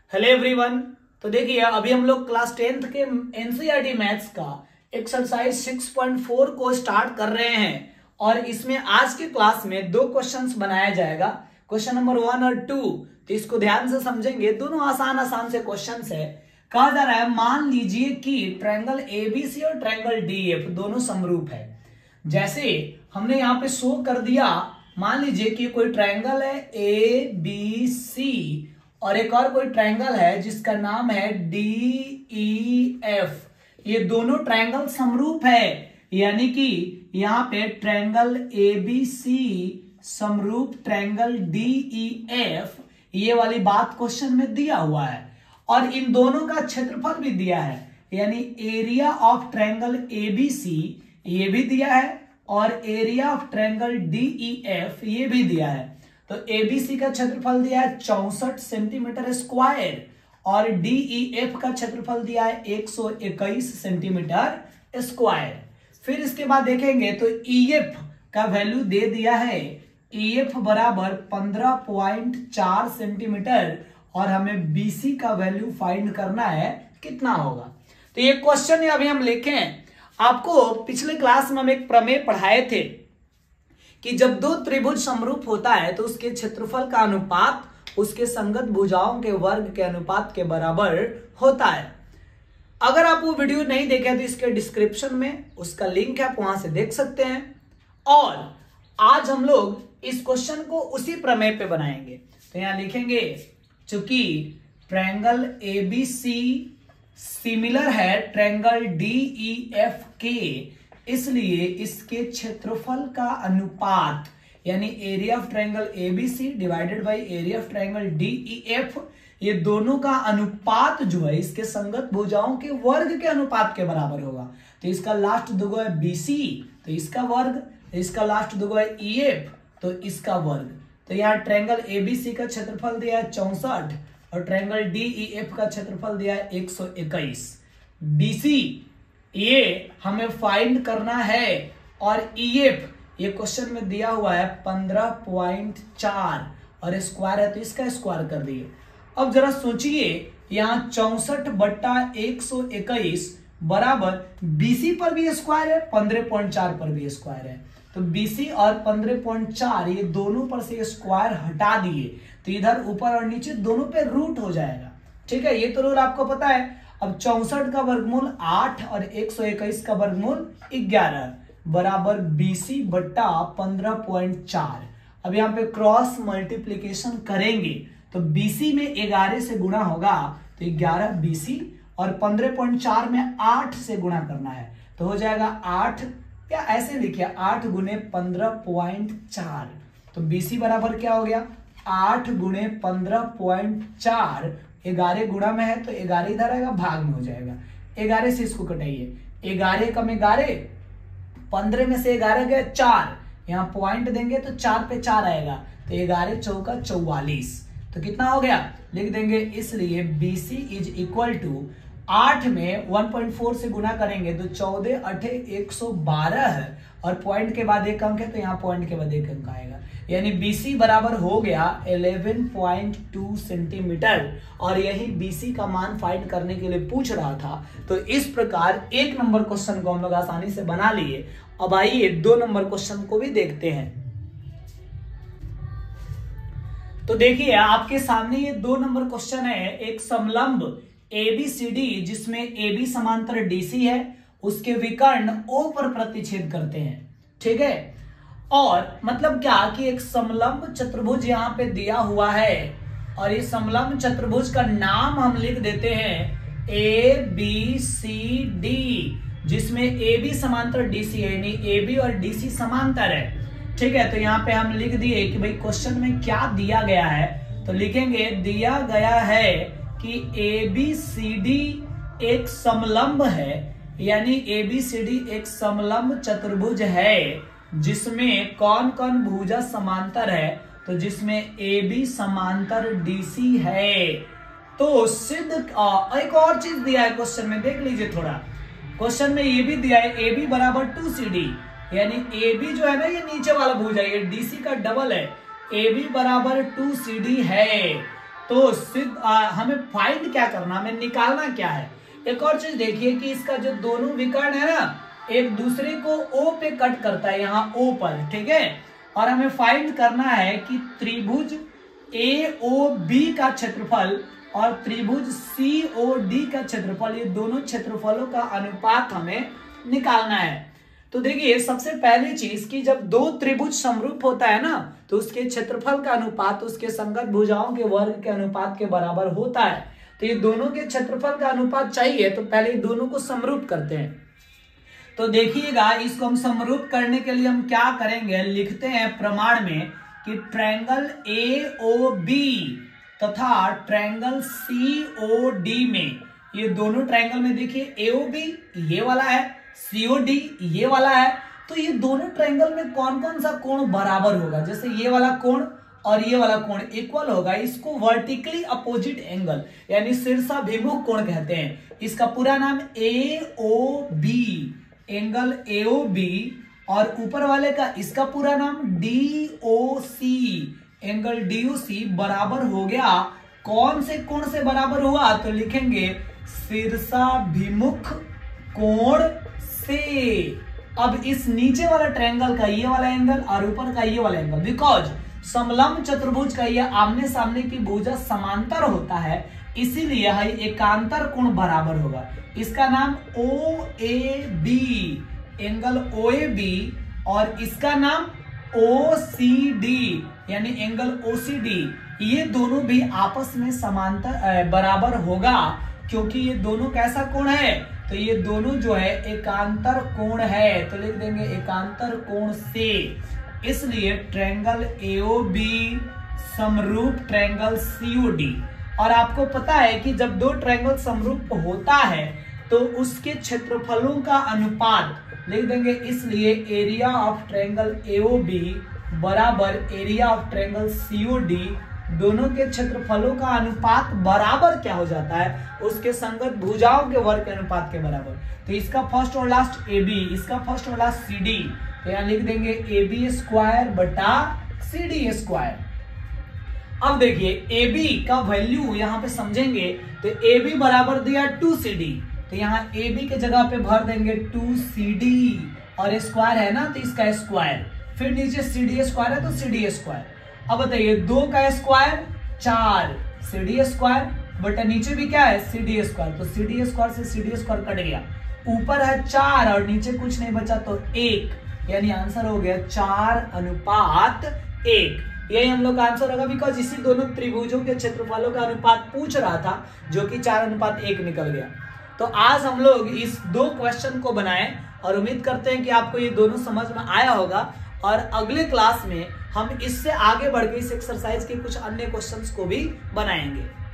Hello everyone. तो देखिए अभी हम लोग क्लास 10th के एनसीईआरटी मैथ्स का एक्सरसाइज 6.4 को स्टार्ट कर रहे हैं और इसमें आज के क्लास में दो क्वेश्चंस बनाया जाएगा, क्वेश्चन नंबर 1 और 2। तो इसको ध्यान से समझेंगे, दोनों आसान से क्वेश्चंस है। कहा जा रहा है मान लीजिए कि ट्रायंगल एबीसी और ट्रायंगल डीएफ दोनों समरूप है। जैसे हमने यहाँ पे शो कर दिया, मान लीजिए कि कोई ट्रायंगल है ए बी सी और एक और कोई ट्रायंगल है जिसका नाम है डी ई एफ। ये दोनों ट्रायंगल समरूप है, यानी कि यहाँ पे ट्रायंगल ए बी सी समरूप ट्रायंगल डी ई एफ, ये वाली बात क्वेश्चन में दिया हुआ है। और इन दोनों का क्षेत्रफल भी दिया है, यानी area of triangle A B C ये भी दिया है और area of triangle D E F ये भी दिया है। तो एबीसी का क्षेत्रफल दिया है 64 सेंटीमीटर स्क्वायर और डीईएफ का क्षेत्रफल दिया है 121 सेंटीमीटर स्क्वायर। फिर इसके बाद देखेंगे तो ईएफ का वैल्यू दे दिया है, ईएफ बराबर 15.4 सेंटीमीटर और हमें बीसी का वैल्यू फाइंड करना है कितना होगा। तो ये क्वेश्चन है अभी हम लिखें। आपको पिछले क्लास में हम एक प्रमेय पढ़ाए थे कि जब दो त्रिभुज समरूप होता है तो उसके क्षेत्रफल का अनुपात उसके संगत भुजाओं के वर्ग के अनुपात के बराबर होता है। अगर आप वो वीडियो नहीं देखे तो इसके डिस्क्रिप्शन में उसका लिंक है, आप वहां से देख सकते हैं। और आज हम लोग इस क्वेश्चन को उसी प्रमेय पे बनाएंगे। तो यहां लिखेंगे चूंकि ट्रायंगल एबीसी सिमिलर है ट्रायंगल डीईएफ के, इसलिए इसके क्षेत्रफल का अनुपात यानी area of triangle A B C divided by area of triangle D E F, ये दोनों का अनुपात जो है इसके संगत भुजाओं के वर्ग के अनुपात के बराबर होगा। तो इसका लास्ट दुगो है बीसी तो इसका वर्ग, इसका लास्ट दुगो है ईएफ तो इसका वर्ग। तो यहाँ ट्रायंगल एबीसी का क्षेत्रफल दिया है 64 और ट्रायंगल डीईएफ का क्षेत्रफल दिया है 121। बीसी ये हमें फाइंड करना है और ईएफ ये क्वेश्चन में दिया हुआ है 15.4 और स्क्वायर है तो इसका स्क्वायर कर दिए। अब जरा सोचिए, यहाँ 64/121 बराबर बीसी पर भी स्क्वायर है, 15.4 पर भी स्क्वायर है। तो बीसी और 15.4 ये दोनों पर से स्क्वायर हटा दिए तो इधर ऊपर और नीचे दोनों पे रूट हो जाएगा। ठीक है, ये तो रूल आपको पता है। अब 64 का वर्गमूल 8 और 121 का वर्गमूल 11 बराबर बीसी बट्टा 15.4। अब यहाँ पे क्रॉस मल्टीप्लीकेशन करेंगे तो बीसी में 11 से गुणा होगा तो 11 बीसी और 15.4 में 8 से गुणा करना है तो हो जाएगा 8, या ऐसे लिखिए 8 गुणे 15.4। तो बीसी बराबर क्या हो गया 8 गुणे 15.4, 11 गुणा में है तो 11 इधर आएगा, भाग में हो जाएगा। 11 से इसको कटाइए, 11 कम 11, 15 में से 11 गया 4, यहाँ पॉइंट देंगे तो 4 पे 4 आएगा तो 11 चौका 44। तो कितना हो गया लिख देंगे, इसलिए BC इज इक्वल टू 8 में 1.4 से गुना करेंगे तो 14 8 112 और पॉइंट के बाद एक अंक है तो यहाँ पॉइंट के बाद एक अंक आएगा, यानी BC बराबर हो गया 11.2 सेंटीमीटर। और यही BC का मान फाइंड करने के लिए पूछ रहा था। तो इस प्रकार 1 नंबर क्वेश्चन को हम लोग आसानी से बना लिए। अब आइए 2 नंबर क्वेश्चन को भी देखते हैं। तो देखिए आपके सामने ये 2 नंबर क्वेश्चन है। एक समलंब ABCD जिसमें AB समांतर DC है, उसके विकर्ण O पर प्रतिच्छेद करते हैं। ठीक है, और मतलब क्या कि एक समलंब चतुर्भुज यहाँ पे दिया हुआ है और ये समलंब चतुर्भुज का नाम हम लिख देते हैं ABCD, जिसमें AB समांतर DC है, यानी AB और DC समांतर है। ठीक है, तो यहाँ पे हम लिख दिए कि भाई क्वेश्चन में क्या दिया गया है। तो लिखेंगे दिया गया है कि ABCD एक समलंब है, यानी ABCD एक समलंब चतुर्भुज है जिसमें कौन कौन भुजा समांतर है, तो जिसमें AB समांतर DC है। तो सिद्ध एक और चीज दिया है क्वेश्चन में, देख लीजिए थोड़ा। क्वेश्चन में ये भी दिया है AB बराबर 2CD, यानी AB जो है ना ये नीचे वाला भुजा, ये DC का डबल है, AB बराबर 2CD है। तो हमें फाइंड क्या करना, हमें निकालना क्या है। एक और चीज देखिए कि इसका जो दोनों विकर्ण है ना, एक दूसरे को O पे कट करता है, यहाँ O पर, ठीक है। और हमें फाइंड करना है कि त्रिभुज AOB का क्षेत्रफल और त्रिभुज COD का क्षेत्रफल, ये दोनों क्षेत्रफलों का अनुपात हमें निकालना है। तो देखिए सबसे पहली चीज कि जब दो त्रिभुज समरूप होता है ना, तो उसके क्षेत्रफल का अनुपात उसके संगत भुजाओं के वर्ग के अनुपात के बराबर होता है। तो ये दोनों के क्षेत्रफल का अनुपात चाहिए, तो पहले दोनों को समरूप करते हैं। तो देखिएगा, इसको हम समरूप करने के लिए हम क्या करेंगे, लिखते हैं प्रमाण में कि ट्रायंगल AOB तथा ट्रायंगल COD में, ये दोनों ट्रायंगल में देखिए AOB ये वाला है, COD ये वाला है, तो ये दोनों ट्रायंगल में कौन कौन सा कोण बराबर होगा। जैसे ये वाला कोण और ये वाला कोण इक्वल होगा, इसको वर्टिकली अपोजिट एंगल यानी शीर्षाभिमुख कोण कहते हैं। इसका पूरा नाम AOB, एंगल AOB, और ऊपर वाले का इसका पूरा नाम DOC, एंगल DOC बराबर हो गया कौन से कोण से बराबर हुआ, तो लिखेंगे शीर्षाभिमुख कोण से। अब इस नीचे वाला ट्रायंगल का ये वाला एंगल और ऊपर का ये वाला एंगल, बिकॉज समलंब चतुर्भुज का ये आमने सामने की भुजा समांतर होता है, इसीलिए यह एकांतर कोण बराबर होगा। इसका नाम OAB, एंगल OAB, और इसका नाम OCD यानी एंगल OCD, ये दोनों भी आपस में समांतर बराबर होगा, क्योंकि ये दोनों कैसा कोण है, तो ये दोनों जो है एकांतर कोण है, तो लिख देंगे एकांतर कोण से। इसलिए ट्रायंगल AOB समरूप ट्रायंगल COD। और आपको पता है कि जब दो ट्रायंगल समरूप होता है तो उसके क्षेत्रफलों का अनुपात लिख देंगे, इसलिए एरिया ऑफ ट्रायंगल AOB बराबर एरिया ऑफ ट्रायंगल COD, दोनों के क्षेत्रफलों का अनुपात बराबर क्या हो जाता है, उसके संगत भुजाओं के वर्ग के अनुपात के बराबर। तो इसका फर्स्ट और लास्ट AB, इसका फर्स्ट और लास्ट CD, तो यहां लिख देंगे AB स्क्वायर बटा CD स्क्वायर। अब देखिए AB का वैल्यू यहां पे समझेंगे, तो AB बराबर दिया 2CD, तो यहाँ AB के जगह पे भर देंगे 2CD, और स्क्वायर है ना तो इसका स्क्वायर, फिर नीचे CD स्क्वायर है तो CD स्क्वायर। अब बताइए 2 का स्क्वायर 4, CD स्क्वायर बटा नीचे भी क्या है CD स्क्वायर, तो CD स्क्वायर से CD स्क्वायर कट गया, ऊपर है 4 और नीचे कुछ नहीं बचा तो 1, यानी आंसर हो गया 4:1। यही हम लोग का आंसर होगा, बिकॉज इसी दोनों त्रिभुजों के क्षेत्रफलों का अनुपात पूछ रहा था, जो कि 4:1 निकल गया। तो आज हम लोग इस 2 क्वेश्चन को बनाए और उम्मीद करते हैं कि आपको ये दोनों समझ में आया होगा, और अगले क्लास में हम इससे आगे बढ़ के इस एक्सरसाइज के कुछ अन्य क्वेश्चंस को भी बनाएंगे।